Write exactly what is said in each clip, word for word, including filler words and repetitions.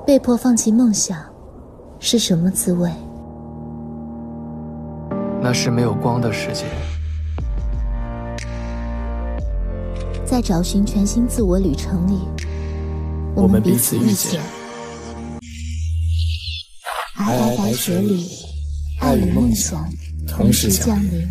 被迫放弃梦想是什么滋味？ 那是没有光的世界。 在找寻全新自我旅程里，我们彼此遇见。皑皑白雪里，爱与梦想同时降临。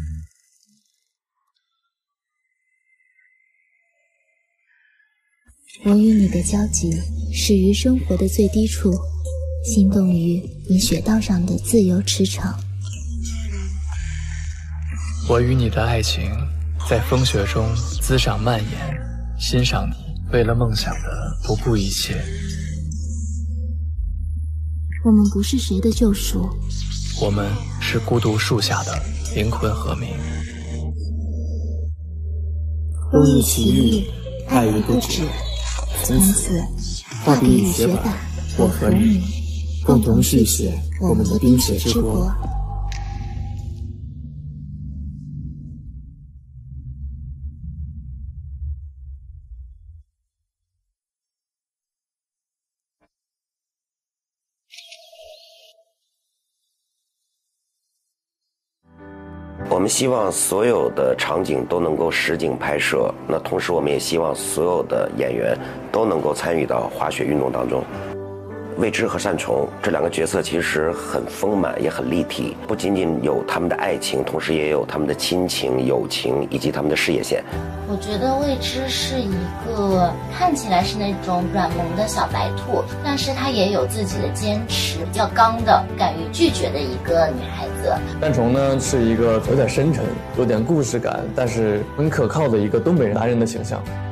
我与你的交集，始于生活的最低处，心动于你雪道上的自由驰骋。 我与你的爱情，在风雪中滋长蔓延，欣赏你为了梦想的不顾一切。 我们不是谁的救赎， 我们是孤独树下的灵魂和鸣。 风雨奇遇，爱与不止。从此，画笔与雪板，我和你共同续写我们的冰雪之国。 我们希望所有的场景都能够实景拍摄，那同时我们也希望所有的演员都能够参与到滑雪运动当中。未知和单崇这两个角色其实很丰满，也很立体，不仅仅有他们的爱情，同时也有他们的亲情、友情以及他们的事业线。 我觉得未知是一个看起来是那种软萌的小白兔，但是她也有自己的坚持，比较刚的，敢于拒绝的一个女孩子。 单崇呢是一个有点深沉、有点故事感，但是很可靠的一个东北男人的形象。